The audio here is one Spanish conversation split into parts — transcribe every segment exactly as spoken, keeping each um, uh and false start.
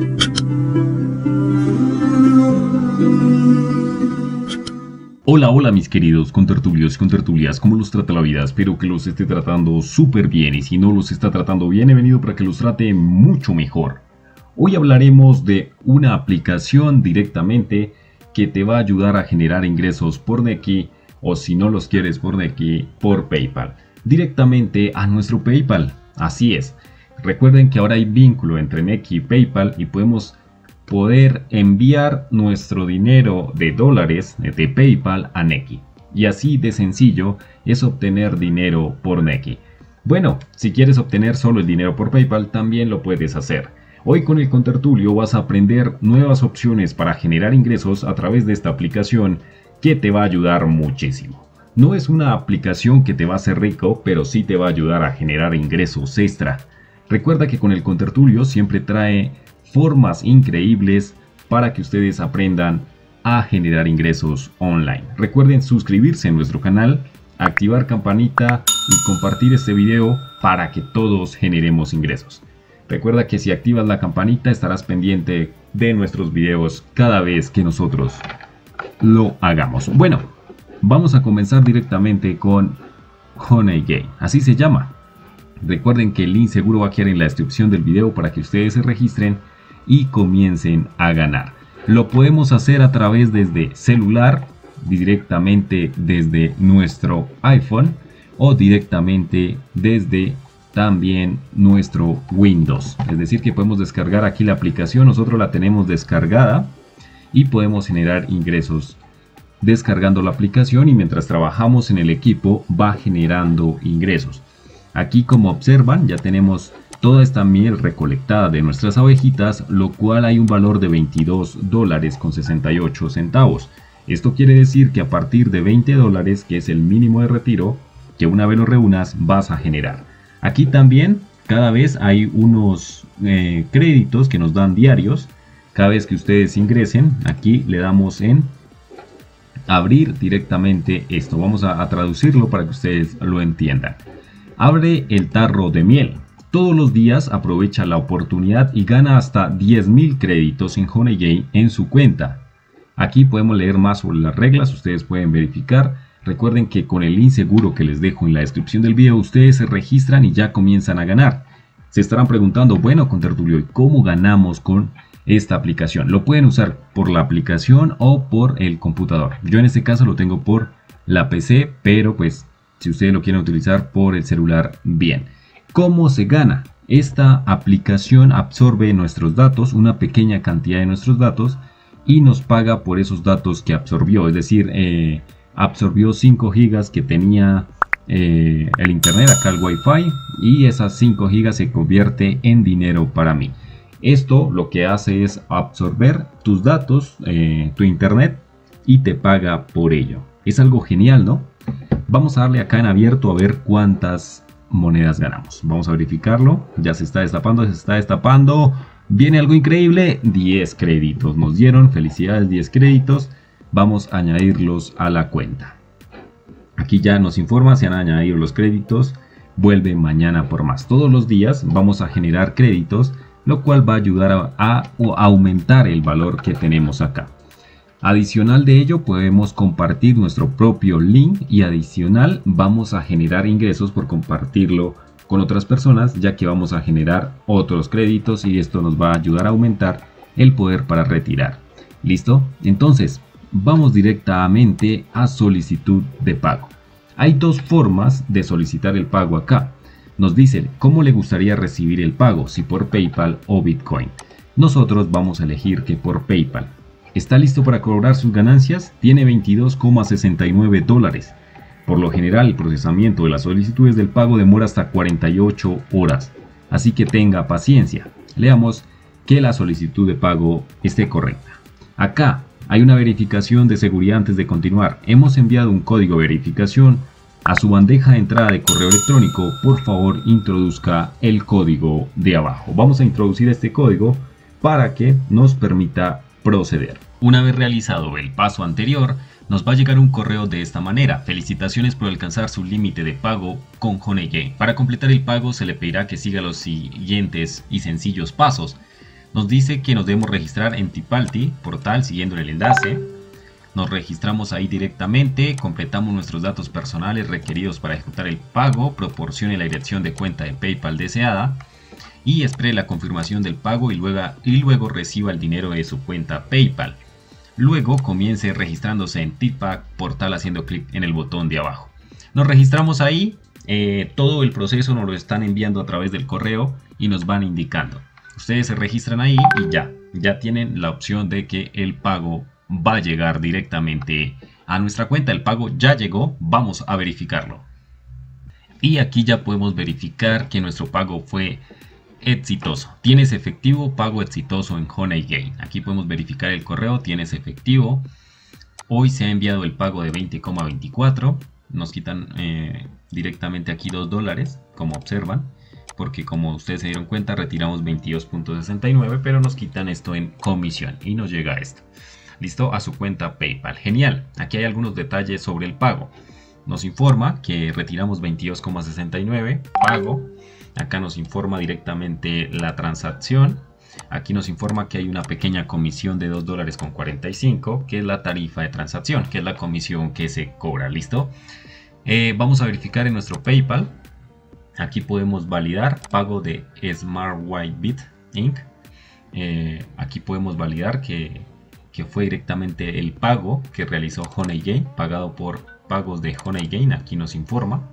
Hola, hola mis queridos contertulios y contertulias, ¿cómo los trata la vida? Espero que los esté tratando súper bien, y si no los está tratando bien, he venido para que los trate mucho mejor. Hoy hablaremos de una aplicación directamente que te va a ayudar a generar ingresos por Nequi, o si no los quieres por Nequi, por PayPal, directamente a nuestro PayPal. Así es, recuerden que ahora hay vínculo entre Nequi y PayPal y podemos poder enviar nuestro dinero de dólares de PayPal a Nequi, y así de sencillo es obtener dinero por Nequi. Bueno, si quieres obtener solo el dinero por PayPal, también lo puedes hacer. Hoy con el contertulio vas a aprender nuevas opciones para generar ingresos a través de esta aplicación que te va a ayudar muchísimo. No es una aplicación que te va a hacer rico, pero sí te va a ayudar a generar ingresos extra. Recuerda que con el contertulio siempre trae formas increíbles para que ustedes aprendan a generar ingresos online. Recuerden suscribirse a nuestro canal, activar campanita y compartir este video para que todos generemos ingresos. Recuerda que si activas la campanita estarás pendiente de nuestros videos cada vez que nosotros lo hagamos. Bueno, vamos a comenzar directamente con HoneyGain, así se llama. Recuerden que el link seguro va a quedar en la descripción del video para que ustedes se registren y comiencen a ganar. Lo podemos hacer a través desde celular, directamente desde nuestro iPhone, o directamente desde también nuestro Windows. Es decir, que podemos descargar aquí la aplicación, nosotros la tenemos descargada y podemos generar ingresos descargando la aplicación, y mientras trabajamos en el equipo va generando ingresos. Aquí, como observan, ya tenemos toda esta miel recolectada de nuestras abejitas, lo cual hay un valor de veintidós dólares con sesenta y ocho centavos. Esto quiere decir que a partir de veinte dólares, que es el mínimo de retiro, que una vez lo reúnas vas a generar. Aquí también cada vez hay unos eh, créditos que nos dan diarios. Cada vez que ustedes ingresen, aquí le damos en abrir directamente esto. Vamos a, a traducirlo para que ustedes lo entiendan. Abre el tarro de miel. Todos los días aprovecha la oportunidad y gana hasta diez mil créditos en HoneyGain en su cuenta. Aquí podemos leer más sobre las reglas, ustedes pueden verificar. Recuerden que con el link seguro que les dejo en la descripción del video, ustedes se registran y ya comienzan a ganar. Se estarán preguntando, bueno, contertulio, ¿cómo ganamos con esta aplicación? Lo pueden usar por la aplicación o por el computador. Yo en este caso lo tengo por la P C, pero pues si ustedes lo quieren utilizar por el celular, bien. ¿Cómo se gana? Esta aplicación absorbe nuestros datos, una pequeña cantidad de nuestros datos, y nos paga por esos datos que absorbió. Es decir, eh, absorbió cinco gigas que tenía eh, el internet, acá el wifi, y esas cinco gigas se convierte en dinero para mí. Esto lo que hace es absorber tus datos, eh, tu internet, y te paga por ello. Es algo genial, ¿no? Vamos a darle acá en abierto a ver cuántas monedas ganamos. Vamos a verificarlo. Ya se está destapando, se está destapando. Viene algo increíble. diez créditos nos dieron. Felicidades, diez créditos. Vamos a añadirlos a la cuenta. Aquí ya nos informa, se han añadido los créditos. Vuelve mañana por más. Todos los días vamos a generar créditos, lo cual va a ayudar a, a, a aumentar el valor que tenemos acá. Adicional de ello, podemos compartir nuestro propio link, y adicional vamos a generar ingresos por compartirlo con otras personas, ya que vamos a generar otros créditos y esto nos va a ayudar a aumentar el poder para retirar. ¿Listo? Entonces, vamos directamente a solicitud de pago. Hay dos formas de solicitar el pago acá. Nos dice cómo le gustaría recibir el pago, si por PayPal o Bitcoin. Nosotros vamos a elegir que por PayPal. ¿Está listo para cobrar sus ganancias? Tiene veintidós coma sesenta y nueve dólares. Por lo general, el procesamiento de las solicitudes del pago demora hasta cuarenta y ocho horas. Así que tenga paciencia. Leamos que la solicitud de pago esté correcta. Acá hay una verificación de seguridad antes de continuar. Hemos enviado un código de verificación a su bandeja de entrada de correo electrónico. Por favor, introduzca el código de abajo. Vamos a introducir este código para que nos permita proceder. Una vez realizado el paso anterior, nos va a llegar un correo de esta manera: felicitaciones por alcanzar su límite de pago con HoneyGain. Para completar el pago se le pedirá que siga los siguientes y sencillos pasos. Nos dice que nos debemos registrar en Tipalti, portal, siguiendo el enlace. Nos registramos ahí directamente, completamos nuestros datos personales requeridos para ejecutar el pago, proporcione la dirección de cuenta de PayPal deseada y espere la confirmación del pago y luego, y luego reciba el dinero de su cuenta PayPal. Luego comience registrándose en Tipac portal haciendo clic en el botón de abajo. Nos registramos ahí, eh, todo el proceso nos lo están enviando a través del correo y nos van indicando. Ustedes se registran ahí y ya, ya tienen la opción de que el pago va a llegar directamente a nuestra cuenta. El pago ya llegó, vamos a verificarlo. Y aquí ya podemos verificar que nuestro pago fue exitoso. Tienes efectivo, pago exitoso en HoneyGain. Aquí podemos verificar el correo, tienes efectivo. Hoy se ha enviado el pago de veinte coma veinticuatro. Nos quitan eh, directamente aquí dos dólares, como observan. Porque como ustedes se dieron cuenta, retiramos veintidós punto sesenta y nueve, pero nos quitan esto en comisión y nos llega esto. Listo, a su cuenta PayPal. Genial. Aquí hay algunos detalles sobre el pago. Nos informa que retiramos veintidós coma sesenta y nueve, pago. Acá nos informa directamente la transacción. Aquí nos informa que hay una pequeña comisión de dos dólares con cuarenta y cinco, que es la tarifa de transacción, que es la comisión que se cobra. Listo. Eh, vamos a verificar en nuestro PayPal. Aquí podemos validar pago de Smart White Bit incorporated. Eh, aquí podemos validar que que fue directamente el pago que realizó HoneyGain, pagado por pagos de HoneyGain, aquí nos informa.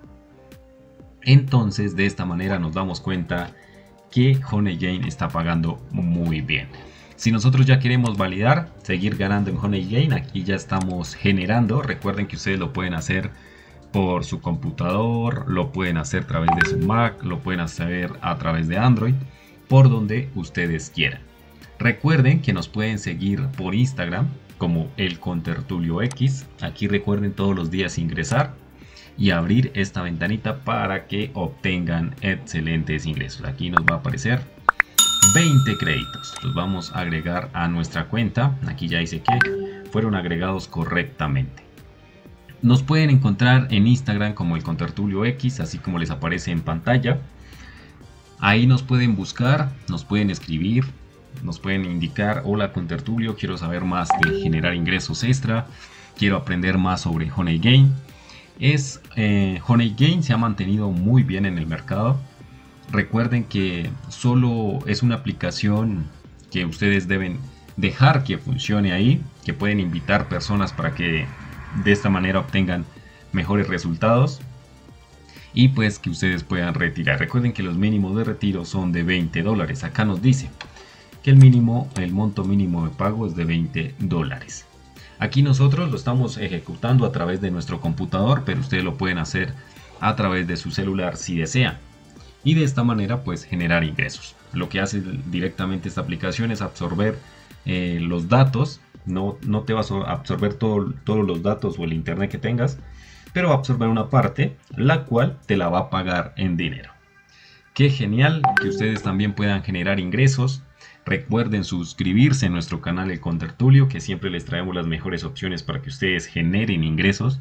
Entonces de esta manera nos damos cuenta que HoneyGain está pagando muy bien. Si nosotros ya queremos validar, seguir ganando en HoneyGain, aquí ya estamos generando. Recuerden que ustedes lo pueden hacer por su computador, lo pueden hacer a través de su Mac, lo pueden hacer a través de Android, por donde ustedes quieran. Recuerden que nos pueden seguir por Instagram como El Contertulio X. Aquí recuerden todos los días ingresar y abrir esta ventanita para que obtengan excelentes ingresos. Aquí nos va a aparecer veinte créditos. Los vamos a agregar a nuestra cuenta. Aquí ya dice que fueron agregados correctamente. Nos pueden encontrar en Instagram como El Contertulio X, así como les aparece en pantalla. Ahí nos pueden buscar, nos pueden escribir. Nos pueden indicar: hola Contertulio, quiero saber más de generar ingresos extra, quiero aprender más sobre HoneyGain. Es, eh, HoneyGain se ha mantenido muy bien en el mercado. Recuerden que solo es una aplicación que ustedes deben dejar que funcione ahí, que pueden invitar personas para que de esta manera obtengan mejores resultados y pues que ustedes puedan retirar. Recuerden que los mínimos de retiro son de veinte dólares. Acá nos dice que el mínimo, el monto mínimo de pago es de veinte dólares. Aquí nosotros lo estamos ejecutando a través de nuestro computador, pero ustedes lo pueden hacer a través de su celular si desean. Y de esta manera pues generar ingresos. Lo que hace directamente esta aplicación es absorber eh, los datos. No, no te vas a absorber todo, todos los datos o el internet que tengas, pero va a absorber una parte, la cual te la va a pagar en dinero. Qué genial que ustedes también puedan generar ingresos. Recuerden suscribirse a nuestro canal El Contertulio, que siempre les traemos las mejores opciones para que ustedes generen ingresos.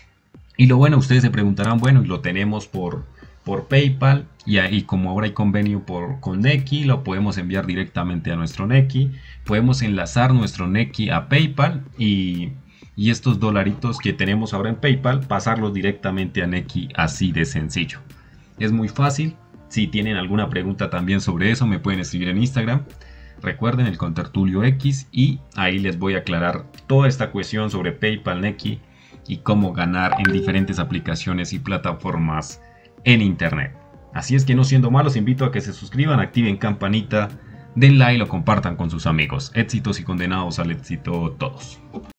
Y lo bueno, ustedes se preguntarán, bueno, lo tenemos por, por PayPal y ahí como ahora hay convenio por, con Nequi, lo podemos enviar directamente a nuestro Nequi. Podemos enlazar nuestro Nequi a PayPal y, y estos dolaritos que tenemos ahora en PayPal, pasarlos directamente a Nequi, así de sencillo. Es muy fácil. Si tienen alguna pregunta también sobre eso, me pueden escribir en Instagram. Recuerden El Contertulio X y ahí les voy a aclarar toda esta cuestión sobre PayPal, Nequi y cómo ganar en diferentes aplicaciones y plataformas en internet. Así es que no siendo más, los invito a que se suscriban, activen campanita, den like y lo compartan con sus amigos. Éxitos y condenados al éxito todos.